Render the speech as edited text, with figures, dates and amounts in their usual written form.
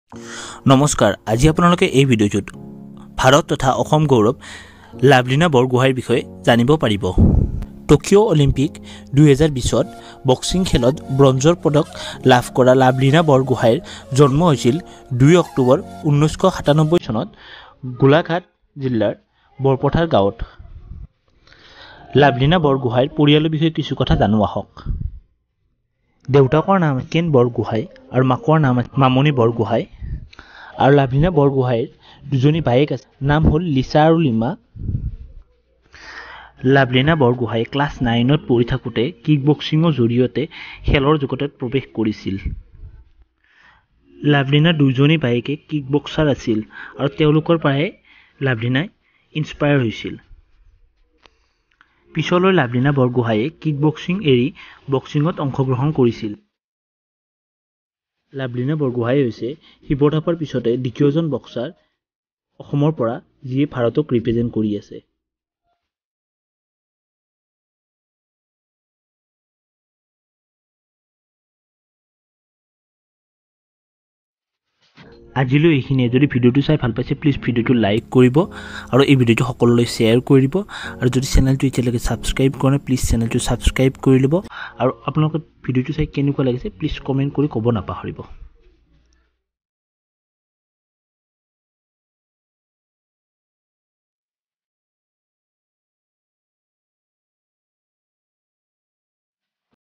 নমস্কাৰ, আজি আপোনালোকে এই ভিডিঅ'টোত ভাৰত তথা অসম গৌৰৱ লাভলীনা বৰগোহাঁইৰ বিষয়ে জানিব পাৰিব। টকিঅ' অলিম্পিক 2020ত বক্সিং খেলত ব্ৰঞ্জৰ পদক লাভ কৰা লাভলীনা বৰগোহাঁইৰ জন্ম হৈছিল 2 অক্টোবৰ 1997 চনত গোলাঘাট জিলাৰ বৰপথাৰ গাঁৱত। লাভলীনা বৰগোহাঁইৰ পৰিয়ালৰ বিষয়ে কিছু কথা জানো আহক। দেউতাকৰ নাম কেন বৰগোহাঁই আৰু মাকৰ নাম মামনি বৰগোহাঁই। আৰু লাভলীনা বৰগোহাঁইৰ দুজনী বায়েক আছে, নাম হ'ল লিচা আৰু লিমা। লাভলীনা বৰগোহাঁই ক্লাছ 9ত পঢ়ি থাকোঁতে কিক বক্সিঙৰ জৰিয়তে খেলৰ জগতত প্ৰৱেশ কৰিছিল। লাভলীনাৰ দুজনী বায়েকে কিক বক্সাৰ আছিল আৰু তেওঁলোকৰ পৰাই লাভলীনাই ইনস্পায়াৰ হৈছিল। পিছলৈ লাভলীনা বৰগোহাঁইয়ে কিক বক্সিং এৰি বক্সিঙত অংশগ্ৰহণ কৰিছিল। লাভলীনা বৰগোহাঁই হৈছে শিৱথাপৰ পিছতে দ্বিতীয়জন বক্সাৰ অসমৰ পৰা যিয়ে ভাৰতক ৰিপ্ৰেজেণ্ট কৰি আছে। আজিলৈ এইখিনিয়ে। যদি ভিডিঅ'টো চাই ভাল পাইছে প্লিজ ভিডিঅ'টো লাইক কৰিব আৰু এই ভিডিঅ'টো সকলোলৈ শ্বেয়াৰ কৰি দিব। আৰু যদি চেনেলটো এতিয়ালৈকে ছাবস্ক্ৰাইব কৰা নাই প্লিজ চেনেলটো ছাবস্ক্ৰাইব কৰি ল'ব। আৰু আপোনালোকে ভিডিঅ'টো চাই কেনেকুৱা লাগিছে প্লিজ কমেণ্ট কৰি ক'ব নাপাহৰিব।